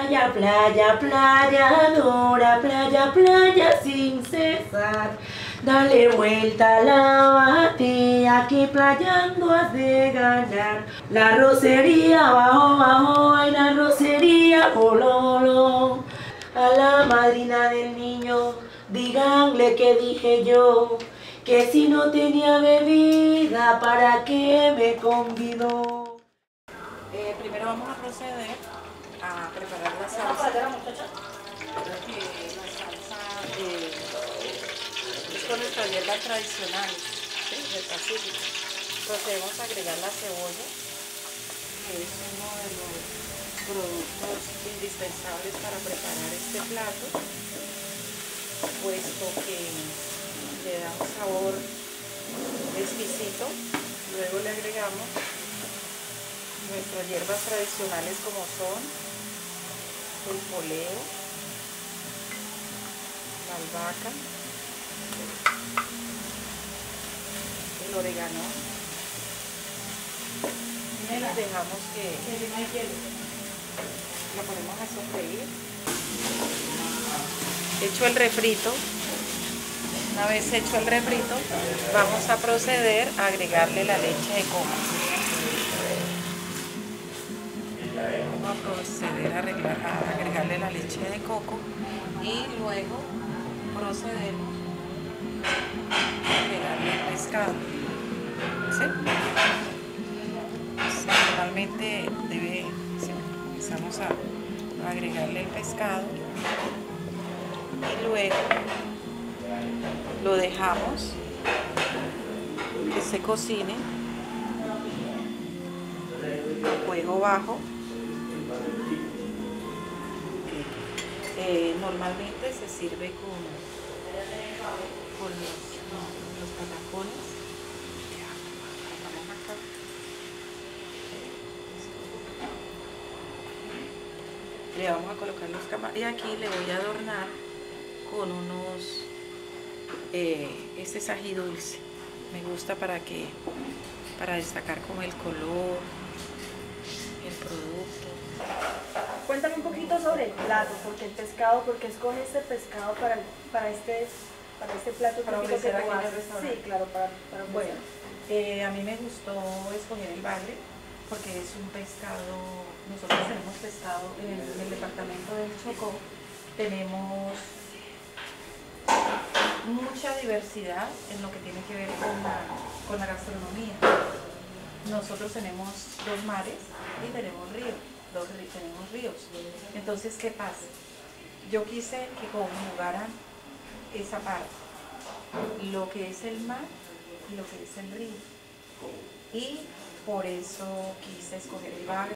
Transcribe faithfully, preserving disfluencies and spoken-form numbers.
playa, playa, playa, Dora, playa, playa sin cesar. Dale vuelta a la batea, que playando has de ganar. La rocería, bajo, bajo, ay, la rocería, bololo. A la madrina del niño, díganle que dije yo, que si no tenía bebida, ¿para qué me convidó? Eh, primero vamos a proceder a preparar la salsa. Que la salsa eh, es con nuestras hierbas tradicionales, ¿sí?, del Pacífico. Procedemos a agregar la cebolla, que es uno de los productos indispensables para preparar este plato, puesto que le da un sabor exquisito. Luego le agregamos nuestras hierbas tradicionales, como son el poleo, la albahaca, el orégano, y dejamos que la ponemos a sofreír. Hecho el refrito, una vez hecho el refrito, vamos a proceder a agregarle la leche de coco. Vamos a proceder a, arreglar, a agregarle la leche de coco y luego procedemos a agregarle el pescado. ¿Sí? Normalmente debe, ¿sí?, comenzamos a, a agregarle el pescado y luego lo dejamos que se cocine a fuego bajo. Eh, normalmente se sirve con, con los, los patacones. Vamos acá. Le vamos a colocar los camarones y aquí le voy a adornar con unos eh, este es ají dulce. Me gusta para que para destacar como el color, el producto. Cuéntame un poquito sobre el plato, porque el pescado, porque escoge este pescado para, para, este, para este plato Para típico que ofrecer aquí tú en el haces. restaurante. Sí, claro, para, para Bueno, eh, a mí me gustó escoger el bagre porque es un pescado. Nosotros tenemos pescado en, en el departamento del Chocó, tenemos mucha diversidad en lo que tiene que ver con la, con la gastronomía. Nosotros tenemos dos mares y tenemos ríos. Dos, tenemos ríos. Entonces, ¿qué pasa? Yo quise que conjugaran esa parte, lo que es el mar y lo que es el río. Y por eso quise escoger el bagre,